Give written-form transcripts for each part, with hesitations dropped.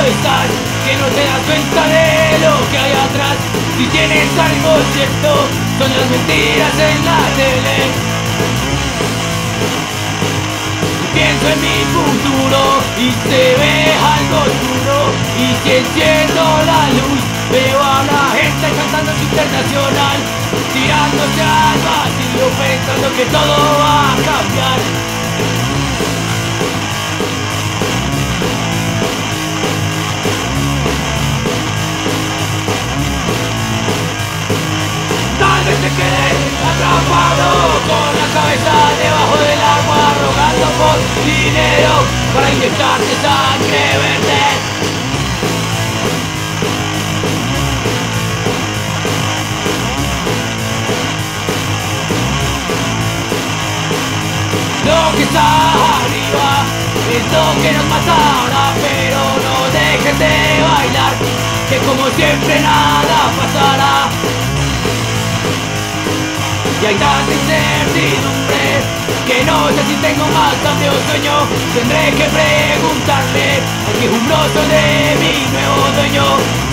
estás, que no te das cuenta de lo que hay atrás. Si tienes algo cierto, son las mentiras en la tele. Pienso en mi futuro y se ve algo duro. Y si enciendo la luz, veo a la gente cantando su internacional, tirándose al vacío pensando que todo va a cambiar. Tal vez te quedes atrapado con la cabeza debajo del agua, rogando por dinero para inyectarte sangre verde. Lo que está arriba es lo que nos mata ahora, pero no dejes de bailar, que como siempre nada pasará. Y hay tanta incertidumbre que no sé si tengo más hambre o sueño. Tendré que preguntarle al quejumbroso de mi nuevo dueño.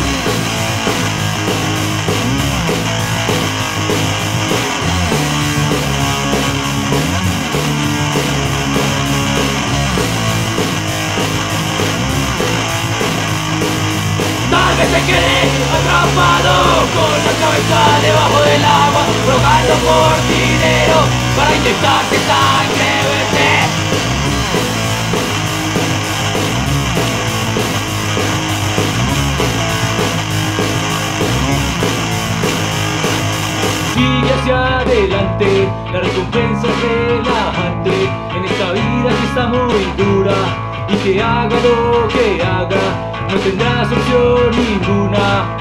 Tal vez te quede atrapado con la cabeza debajo del agua, rogando por dinero para inyectarte sangre verde. Sigue hacia adelante, la recompensa es relajante en esta vida que está muy dura, y que haga lo que haga no tendrás opción ninguna.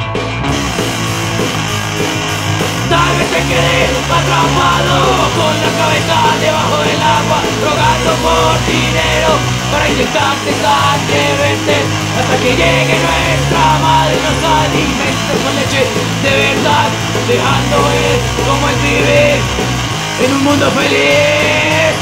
Tal vez te quedes atrapado con la cabeza debajo del agua, rogando por dinero para inyectarte sangre verde, hasta que llegue nuestra madre y nos alimente con leche de verdad, dejando ver cómo es vivir en un mundo feliz.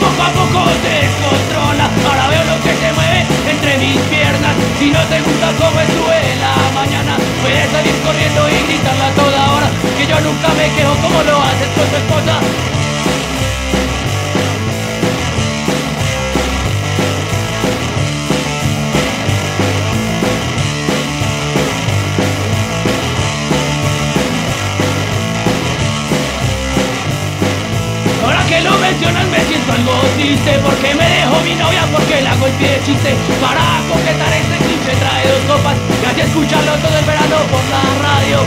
poco a poco se descontrola. Ahora veo lo que se mueve entre mis piernas. Si no te gusta como estuve en la mañana, puedes salir corriendo y gritarla a toda hora, que yo nunca me quejo como lo haces con tu esposa. Que lo mencionas me siento algo triste, porque me dejó mi novia, porque la golpeé de chiste. Para concretar este cliché trae 2 copas y así escucharlo todo el verano por la radio.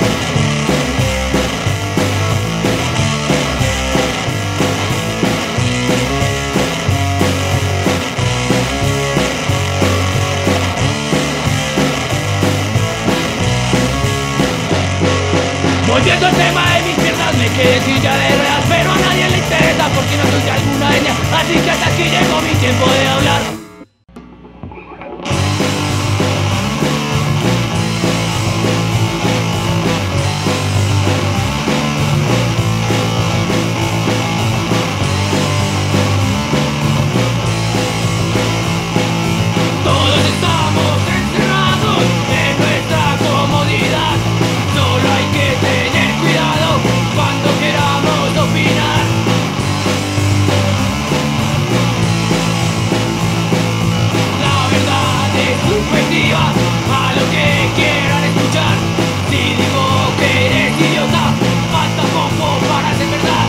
Volviendo al tema de mis piernas, me quedé silla de ruedas, pero a nadie le interesa porque no soy de alguna etnia, así que hasta aquí llegó mi tiempo de hablar. Todos estamos encerrados en nuestra comodidad, solo hay que tener cuidado cuando queramos opinar. La verdad es subjetiva a lo que quieran escuchar. Si digo que eres idiota, falta poco para ser verdad.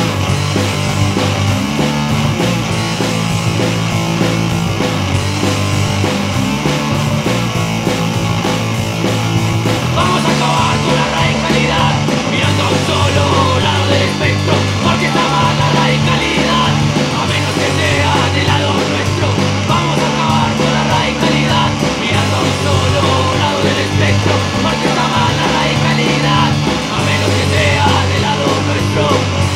Vamos a acabar con la radicalidad, mirando a un solo lado del espectro, porque está mal la radicalidad, a menos que sea del lado nuestro. Vamos a acabar con la radicalidad, mirando a un solo lado del espectro, porque está mal la radicalidad, a menos que sea del lado nuestro.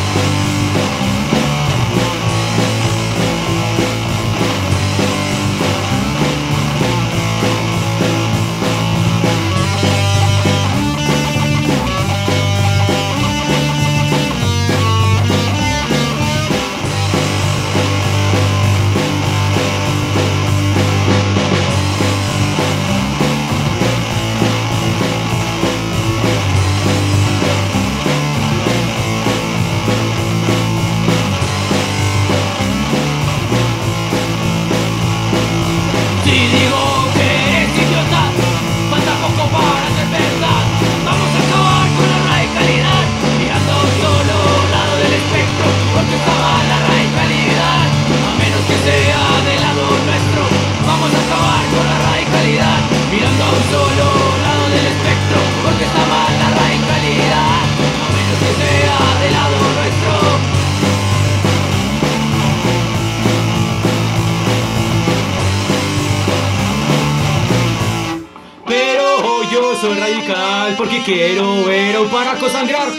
Si digo que eres idiota, falta poco para ser verdad. Vamos a acabar con la radicalidad, mirando a un solo lado del espectro, porque está mal la radicalidad, a menos que sea del lado nuestro. Vamos a acabar con la radicalidad, mirando a un solo lado del espectro, porque está mal la radicalidad, a menos que sea del lado nuestro. Pero yo soy radical porque quiero ver a un parraco sangrar.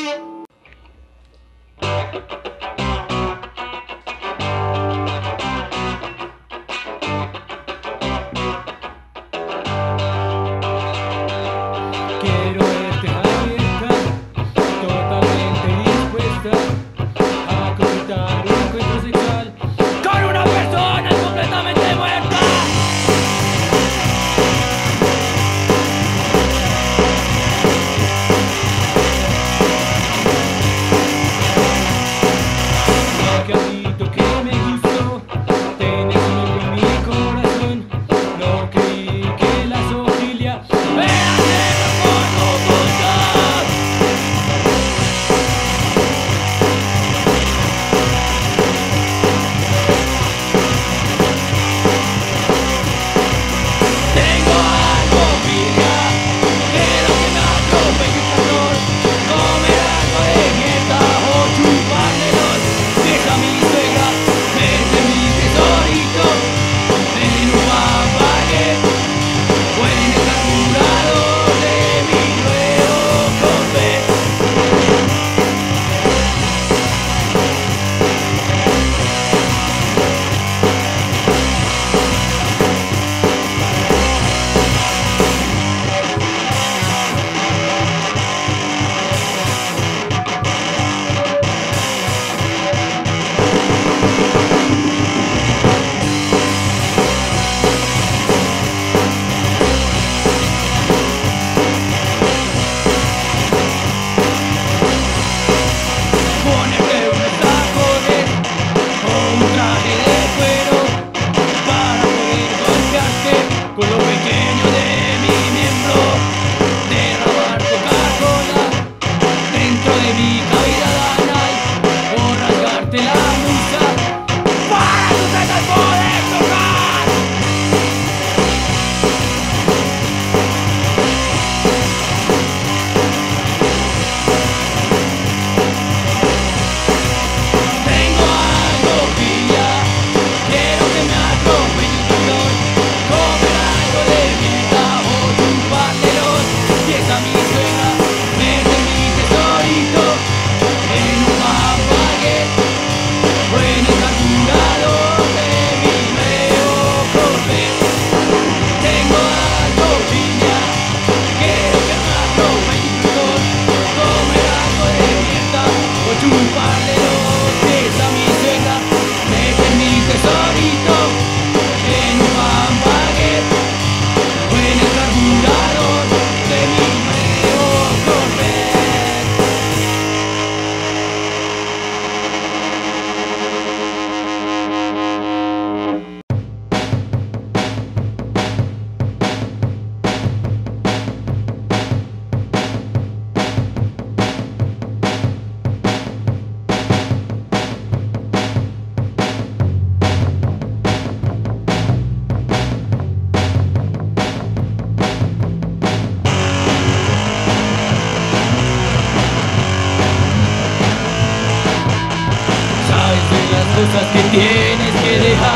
Quiero verte abierta, totalmente dispuesta a concretar un encuentro sexual Con una persona completamente muerta.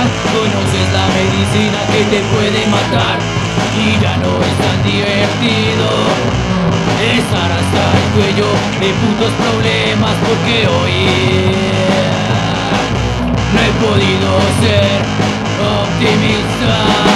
Conoces la medicina que te puede matar y ya no es tan divertido estar hasta el cuello de putos problemas, porque hoy no he podido ser optimista.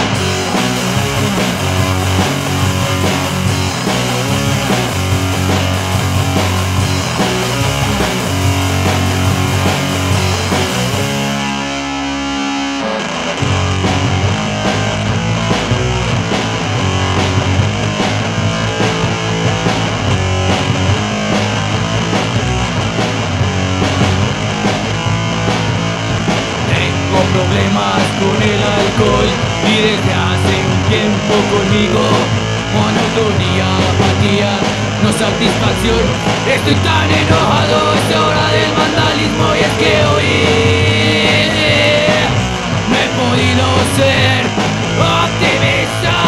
Problemas con el alcohol y desde hace un tiempo conmigo monotonía, apatía, no satisfacción. Estoy tan enojado, es hora del vandalismo, y es que hoy no he podido ser optimista.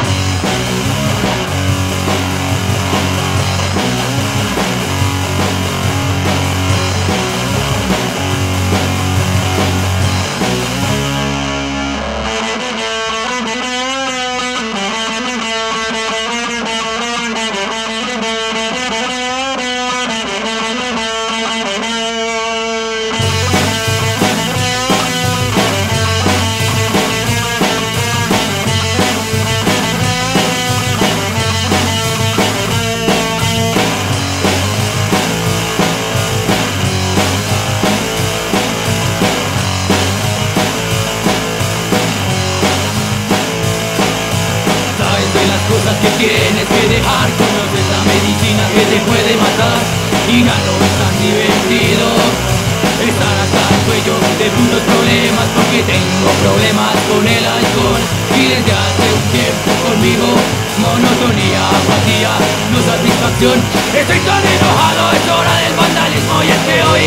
Cosas que tienes que dejar, conoces la medicina que te puede matar y ya no es tan divertido estar hasta el cuello de putos problemas, porque tengo problemas con el alcohol y desde hace un tiempo conmigo monotonía, apatía, no satisfacción. Estoy tan enojado, es hora del vandalismo, y es que hoy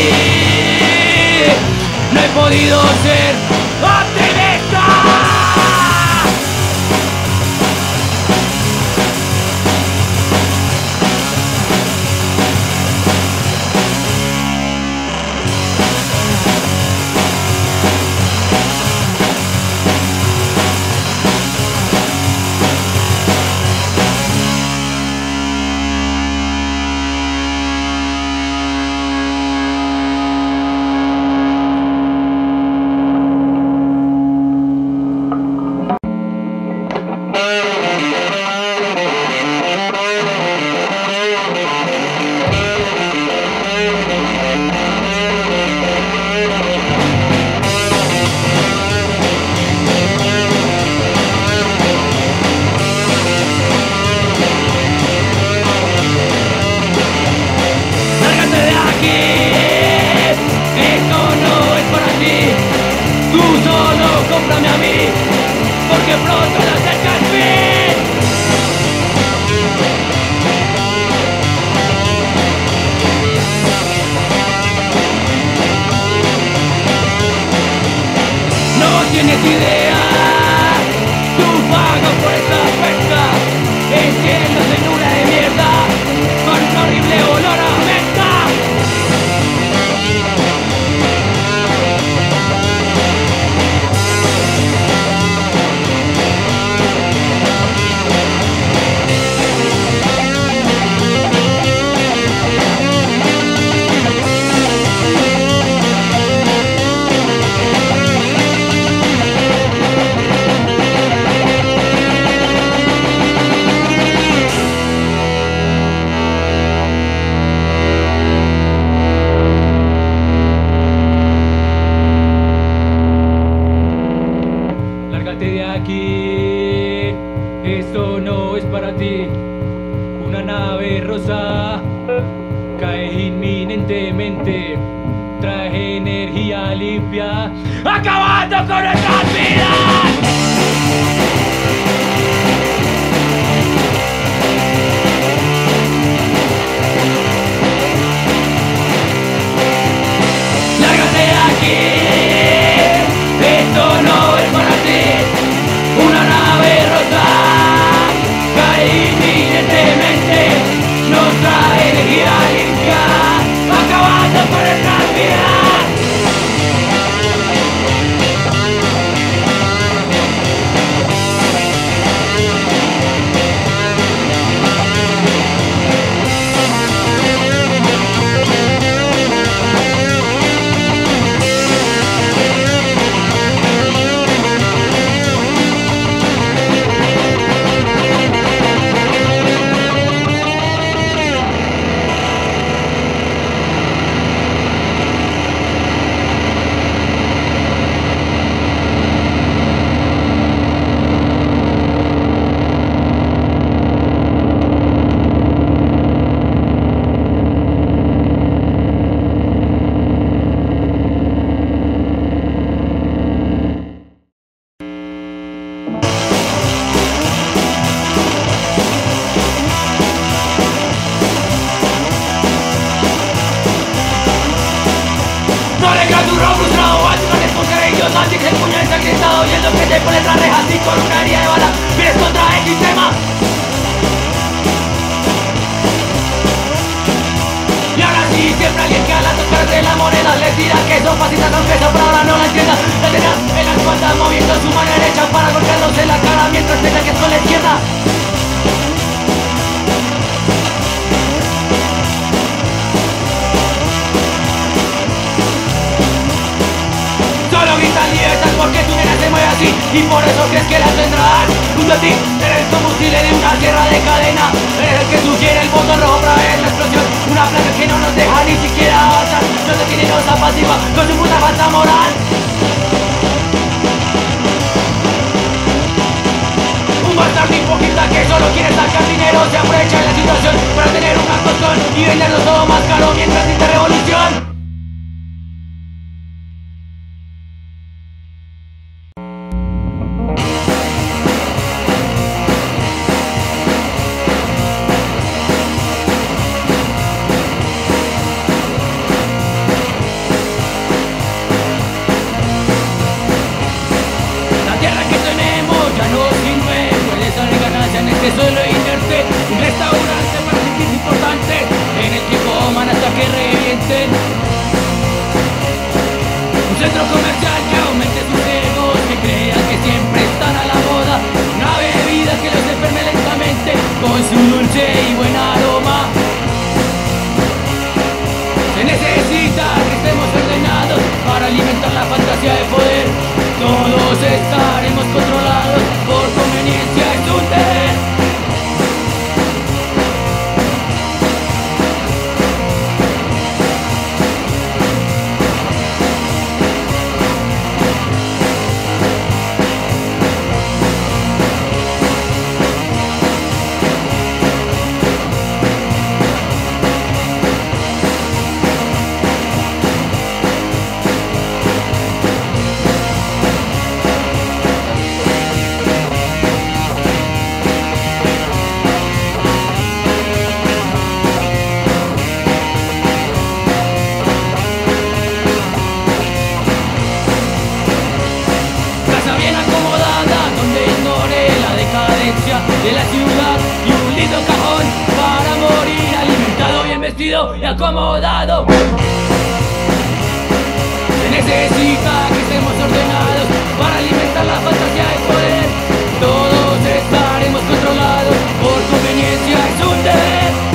no he podido ser optimista. Cómprame a mí, porque pronto se acerca el fin. No tienes idea, tú pagas por esta fiesta, enciendas en una de mierda, con un horrible olor a menta. Lárgate de aquí, esto no es para ti. Una nave rosa cae inminentemente, trae energía limpia, acabando con nuestras vidas. Lárgate de aquí, esto no es para ti. Una nave rosa cae inminentemente, nos trae energía limpia, acabando con nuestras vidas. y por eso crees que la tendrás. Junto a ti eres el combustible de una tierra de cadena. Eres el que sugiere el botón rojo para ver la explosión. Una plaga que no nos deja ni siquiera avanzar. Nos detiene y nos apacigua con su puta falta moral. Un bastardo hipócrita que solo quiere sacar dinero, se aprovecha de la situación para tener un costón y vendernos todo más caro mientras dice revolución. En este suelo inerte, un restaurante para sentirse importante, en el que coman hasta que revienten. Un centro comercial que aumente sus egos, que crean que siempre están a la moda. Una bebida que los enferme lentamente, con su dulce y buen aroma. Se necesita que estemos ordenados para alimentar la fantasía de poder. Todos estaremos controlados por conveniencia, es un deber. De la ciudad y un lindo cajón para morir, alimentado, bien vestido y acomodado. Se necesita que estemos ordenados para alimentar la fantasía de poder. Todos estaremos controlados por conveniencia, es un deber.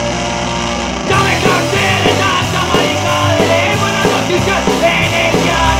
En el diario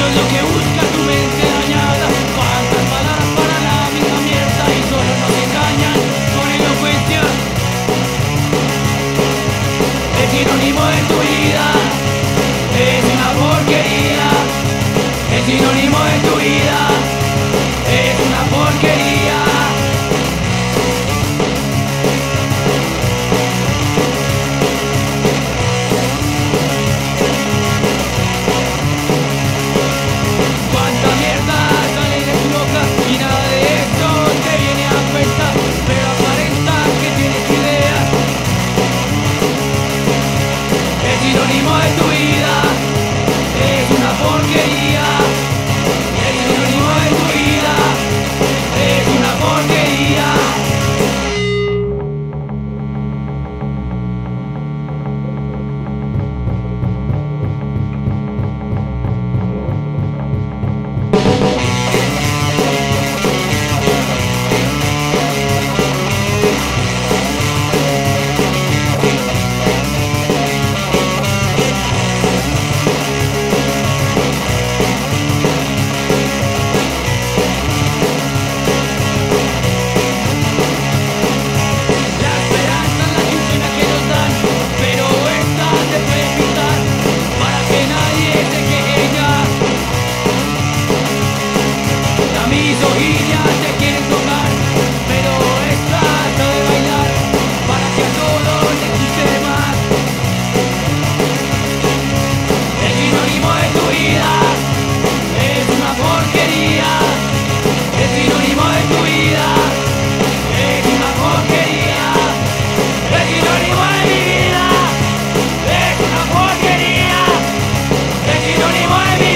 es lo que busca tu mente dañada. Cuántas palabras para la misma mierda y solo nos engañan con elocuencia. El sinónimo de tu vida es una porquería. El sinónimo de tu vida es una porquería. Cuánta mierda sale de tu boca y nada de esto te viene a cuenta, pero aparenta que tienes ideas. El sinónimo de tu vida es una porquería. El sinónimo de tu vida es una porquería. La esperanza es la quincena que nos dan, pero esta se puede pintar para que nadie se queje ya. La misoginia te quiere tocar, pero esta sabe bailar para que a todos les guste más. El sinónimo de tu vida es una porquería. El sinónimo de tu vida es una porquería. El sinónimo de mi vida es una porquería. El sinónimo de mi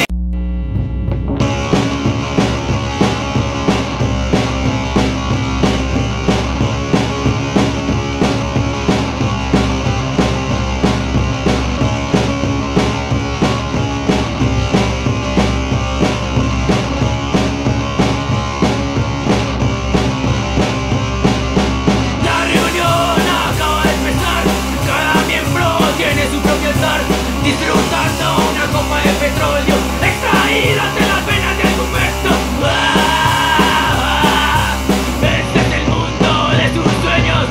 La reunión acaba de empezar. Cada miembro tiene su propio altar, disfrutando una copa de petróleo extraída de las venas de algún muerto. Este es el mundo de sus sueños.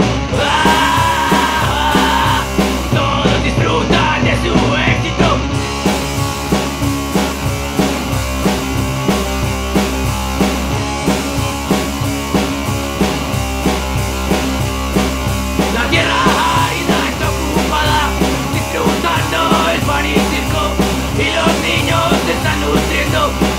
Todos disfrutan de su éxito. La tierra árida está ocupada, disfrutando el pan y circo, y los niños se están nutriendo